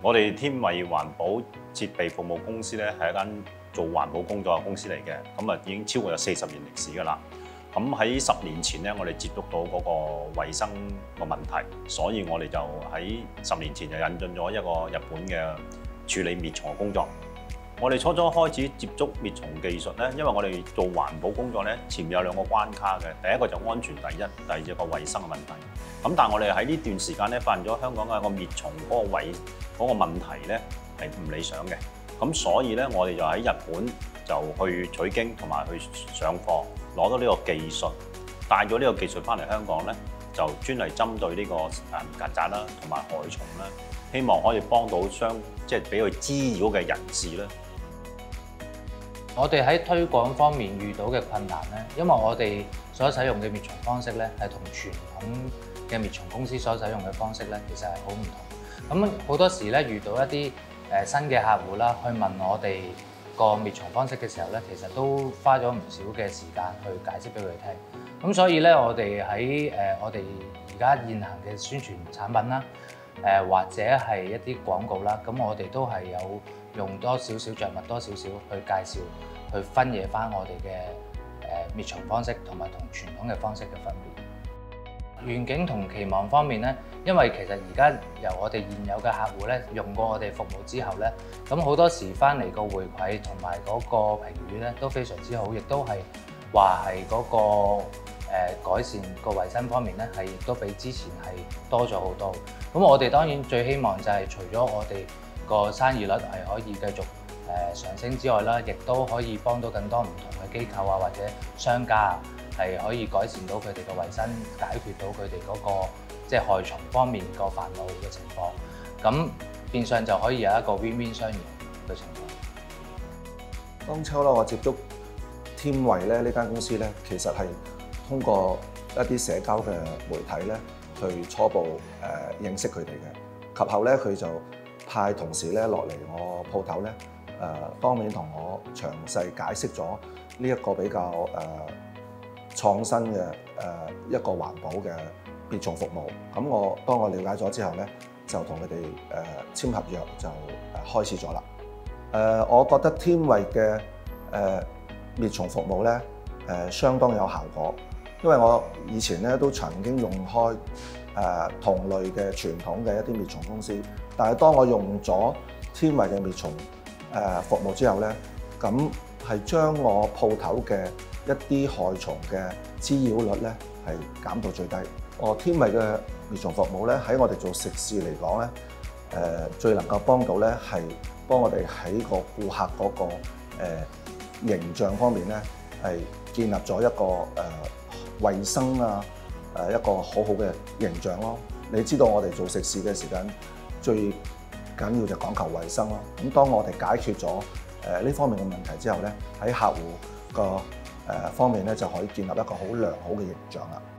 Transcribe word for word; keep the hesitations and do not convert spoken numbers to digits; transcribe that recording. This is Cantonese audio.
我哋天惠環保設備服務公司咧係一間做環保工作嘅公司嚟嘅，咁啊已經超過有四十年歷史㗎啦。咁喺十年前咧，我哋接觸到嗰個衞生個問題，所以我哋就喺十年前就引進咗一個日本嘅處理滅蟲嘅工作。我哋初初開始接觸滅蟲技術咧，因為我哋做環保工作咧，前面有兩個關卡嘅。第一個就安全第一，第二就個衞生嘅問題。咁但係我哋喺呢段時間咧，發現咗香港嘅個滅蟲嗰個衞嗰個問題咧係唔理想嘅。咁所以咧，我哋就喺日本就去取經同埋去上課，攞到呢個技術，帶咗呢個技術翻嚟香港咧，就專係針對呢個誒曱甴啦同埋害蟲啦，希望可以幫到相即係俾佢滋擾嘅人士咧。 我哋喺推廣方面遇到嘅困難咧，因為我哋所使用嘅滅蟲方式咧，係同傳統嘅滅蟲公司所使用嘅方式咧，其實係好唔同。咁好多時咧，遇到一啲誒新嘅客戶啦，去問我哋個滅蟲方式嘅時候咧，其實都花咗唔少嘅時間去解釋俾佢哋聽。咁所以咧，我哋喺誒我哋而家現行嘅宣傳產品啦，誒或者係一啲廣告啦，咁我哋都係有用多少少着墨多少少去介紹，去分野翻我哋嘅誒滅蟲方式同埋同傳統嘅方式嘅分別。願景同期望方面咧，因為其實而家由我哋現有嘅客戶咧用過我哋服務之後咧，咁好多時翻嚟個回饋同埋嗰個評語咧都非常之好，亦都係話係嗰個誒、呃、改善個衞生方面咧係亦都比之前係多咗好多。咁我哋當然最希望就係除咗我哋個生意率係可以繼續誒上升之外啦，亦都可以幫到更多唔同嘅機構啊或者商家啊，係可以改善到佢哋嘅衞生，解決到佢哋嗰個即係害蟲方面個煩惱嘅情況。咁變相就可以有一個 win-win 雙贏嘅情況。 當初咧，我接觸天惠咧呢間公司咧，其實係通過一啲社交嘅媒體咧，去初步誒、呃、認識佢哋嘅。及後咧，佢就派同事咧落嚟我鋪頭咧，誒、呃、當面同我詳細解釋咗呢一個比較誒、呃、創新嘅誒、呃、一個環保嘅滅蟲服務。咁我當我了解咗之後咧，就同佢哋誒簽合約就誒開始咗啦。誒、呃，我覺得天惠嘅誒滅蟲服務咧誒、呃、相當有效果，因為我以前咧都曾經用開誒、呃、同類嘅傳統嘅一啲滅蟲公司，但係當我用咗天惠嘅滅蟲誒、呃、服務之後咧，咁係將我鋪頭嘅一啲害蟲嘅滋擾率咧係減到最低。我天惠嘅滅蟲服務咧喺我哋做食肆嚟講咧，誒、呃、最能夠幫到咧係幫我哋喺個顧客嗰、那個誒、呃、形象方面咧係建立咗一個誒、呃、衞生啊誒、呃、一個好好嘅形象咯。你知道我哋做食肆嘅時間最緊要就講求衞生咯。咁當我哋解決咗誒呢方面嘅問題之後咧，喺客戶個誒方面咧就可以建立一個好良好嘅形象啦。